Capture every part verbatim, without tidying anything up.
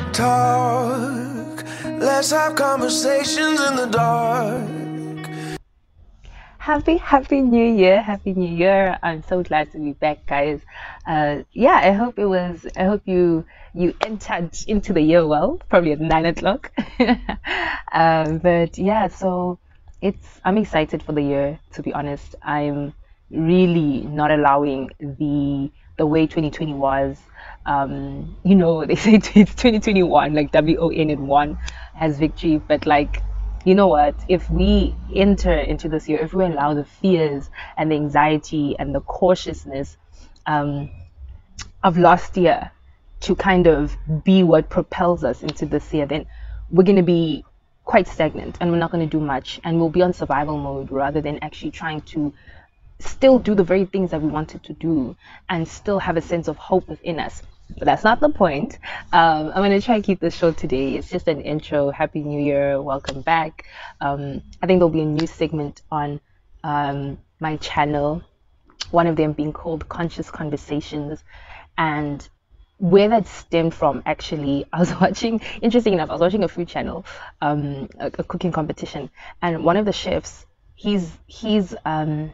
talk. Let's have conversations in the dark. Happy, happy new year. Happy new year. I'm so glad to be back, guys. Uh, yeah, I hope it was, I hope you, you entered into the year well, probably at nine o'clock. um, but yeah, so it's, I'm excited for the year, to be honest. I'm really not allowing the, the way twenty twenty was. Um, you know, they say it's twenty twenty-one, like W O N and one has victory, but like, you know what, if we enter into this year, if we allow the fears and the anxiety and the cautiousness um, of last year to kind of be what propels us into this year, then we're going to be quite stagnant and we're not going to do much, and we'll be on survival mode rather than actually trying to still do the very things that we wanted to do and still have a sense of hope within us. But that's not the point. Um, I'm going to try and keep this short today. It's just an intro. Happy New Year. Welcome back. Um, I think there'll be a new segment on um, my channel, one of them being called Conscious Conversations. And where that stemmed from, actually, I was watching, interesting enough, I was watching a food channel, um, a, a cooking competition. And one of the chefs, he's, he's, um,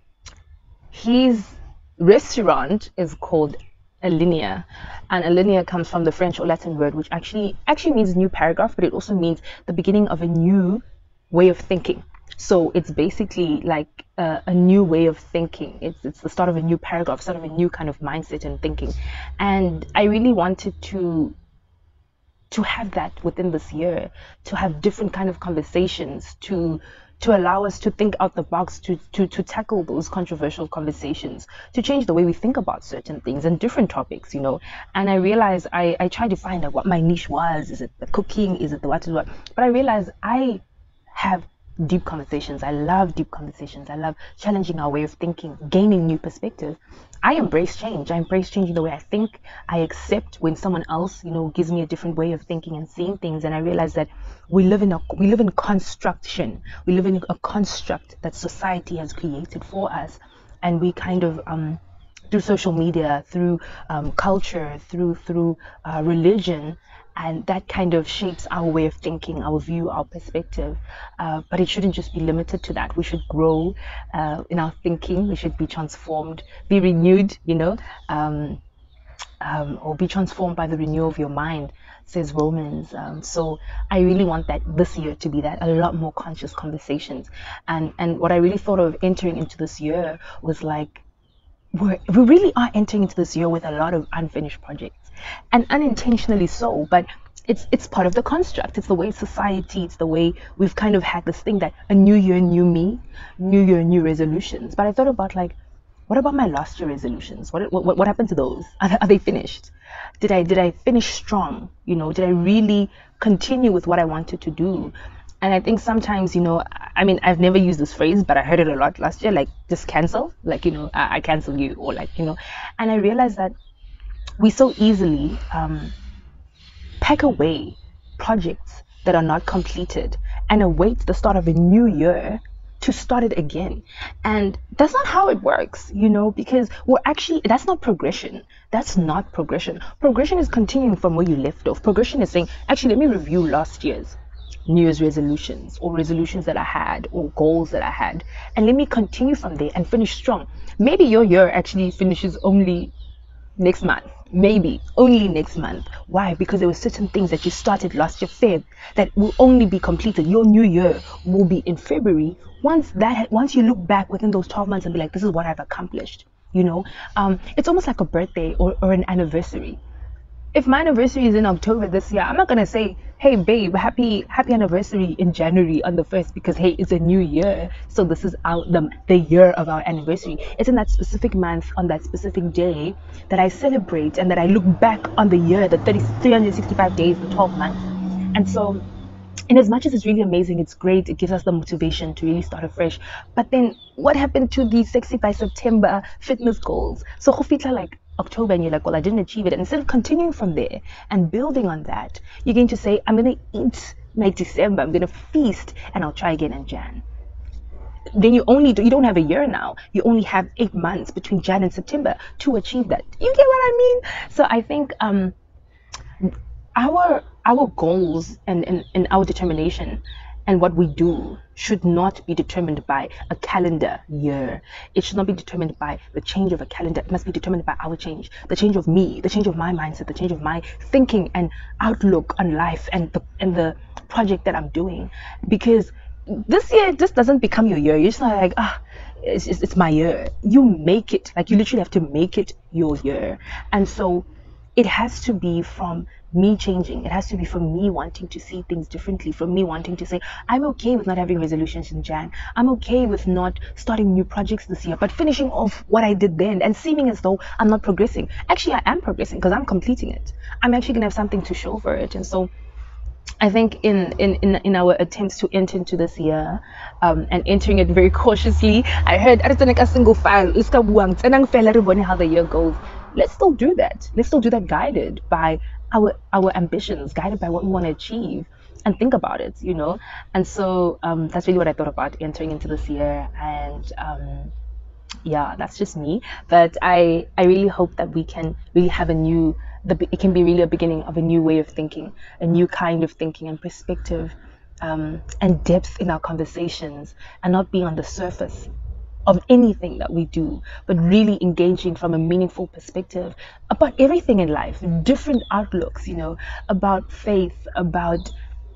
his restaurant is called a linear, and a linear comes from the French or Latin word which actually actually means new paragraph, but it also means the beginning of a new way of thinking. So it's basically like a, a new way of thinking. It's it's the start of a new paragraph, start of a new kind of mindset and thinking. And I really wanted to to have that within this year, to have different kind of conversations, to to allow us to think out the box, to, to, to tackle those controversial conversations, to change the way we think about certain things and different topics, you know. And I realized I, I tried to find out what my niche was. Is it the cooking? Is it the what to what? But I realized I have deep conversations. I love deep conversations. I love challenging our way of thinking, gaining new perspectives. I embrace change. I embrace changing the way I think. I accept when someone else, you know, gives me a different way of thinking and seeing things. And I realize that we live in a we live in construction. We live in a construct that society has created for us, and we kind of um, through social media, through um, culture, through through uh, religion. And that kind of shapes our way of thinking, our view, our perspective. Uh, but it shouldn't just be limited to that. We should grow uh, in our thinking. We should be transformed, be renewed, you know, um, um, or be transformed by the renewal of your mind, says Romans. Um, so I really want that this year to be that, a lot more conscious conversations. And, and what I really thought of entering into this year was like, we're, we really are entering into this year with a lot of unfinished projects, and unintentionally so, but it's it's part of the construct. It's the way society, it's the way we've kind of had this thing that a new year, new me, new year, new resolutions. But I thought about like, what about my last year resolutions? What what, what happened to those? Are, are they finished? Did I did I finish strong? You know, did I really continue with what I wanted to do? And I think sometimes, you know, I mean, I've never used this phrase, but I heard it a lot last year, like just cancel, like, you know, I, I cancel you, or like, you know, and I realized that we so easily um, pack away projects that are not completed and await the start of a new year to start it again. And that's not how it works, you know, because we're actually, that's not progression. That's not progression. Progression is continuing from where you left off. Progression is saying, actually, let me review last year's New Year's resolutions, or resolutions that I had, or goals that I had, and let me continue from there and finish strong. Maybe your year actually finishes only next month, maybe only next month. Why? Because there were certain things that you started last year, Feb, that will only be completed. Your new year will be in February. Once that, once you look back within those twelve months and be like, this is what I've accomplished. You know, um, it's almost like a birthday or, or an anniversary. If my anniversary is in October this year, I'm not gonna say, hey babe, happy happy anniversary in January on the first, because hey, it's a new year, so this is our the, the year of our anniversary. It's in that specific month, on that specific day, that I celebrate and that I look back on the year, the thirty, three hundred sixty-five days, the twelve months. And so, in as much as it's really amazing, it's great, it gives us the motivation to really start afresh. But then what happened to the sexy by September fitness goals? So hopefully like October and you're like, well, I didn't achieve it. And instead of continuing from there and building on that, you're going to say, I'm going to eat my December, I'm going to feast, and I'll try again in Jan. Then you only do, you don't have a year now. You only have eight months between Jan and September to achieve that. You get what I mean? So I think um, our our goals and, and, and our determination and what we do should not be determined by a calendar year. It should not be determined by the change of a calendar. It must be determined by our change, the change of me, the change of my mindset, the change of my thinking and outlook on life and the and the project that I'm doing. Because this year just doesn't become your year. You're just not like, ah, it's, it's, it's my year. You make it. Like, you literally have to make it your year. And so it has to be from me changing. It has to be from me wanting to see things differently, from me wanting to say, I'm okay with not having resolutions in Jan. I'm okay with not starting new projects this year, but finishing off what I did then and seeming as though I'm not progressing. Actually, I am progressing because I'm completing it. I'm actually going to have something to show for it. And so I think in, in, in, in our attempts to enter into this year, um, and entering it very cautiously, I heard a single file, let's go how the year goes. Let's still do that. Let's still do that guided by our our ambitions, guided by what we want to achieve, and think about it, you know. And so um, that's really what I thought about entering into this year. And um, yeah, that's just me. But I I really hope that we can really have a new the it can be really a beginning of a new way of thinking, a new kind of thinking and perspective, um, and depth in our conversations, and not being on the surface of anything that we do, but really engaging from a meaningful perspective about everything in life, different outlooks, you know, about faith, about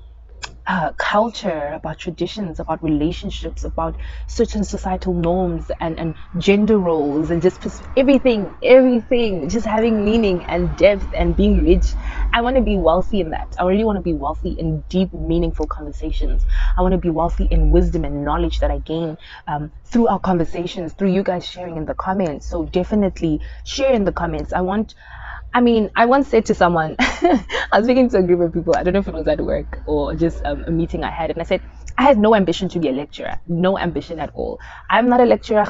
uh, culture, about traditions, about relationships, about certain societal norms and, and gender roles, and just pers- everything, everything, just having meaning and depth and being rich. I want to be wealthy in that. I really want to be wealthy in deep, meaningful conversations. I want to be wealthy in wisdom and knowledge that I gain um, through our conversations, through you guys sharing in the comments. So definitely share in the comments. I want I mean, I once said to someone, I was speaking to a group of people, I don't know if it was at work or just um, a meeting I had, and I said, I had no ambition to be a lecturer, no ambition at all. I'm not a lecturer,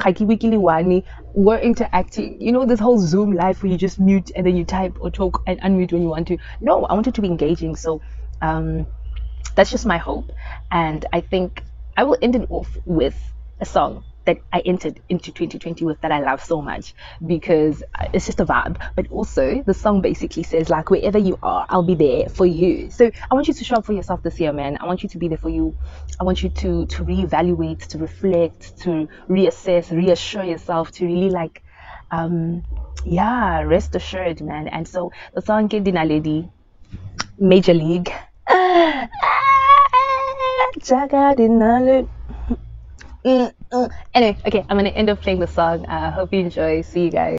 we're interacting. You know, this whole Zoom life where you just mute and then you type or talk and unmute when you want to. No, I wanted to be engaging. So um, that's just my hope. And I think I will end it off with a song that I entered into twenty twenty with that I love so much, because it's just a vibe. But also the song basically says, like, wherever you are, I'll be there for you. So I want you to show up for yourself this year, man. I want you to be there for you. I want you to to reevaluate, to reflect, to reassess, reassure yourself, to really like um yeah, rest assured, man. And so the song Kendina Lady, Major League. Mm, mm. Anyway, okay, I'm gonna end up playing the song. I uh, hope you enjoy. See you guys.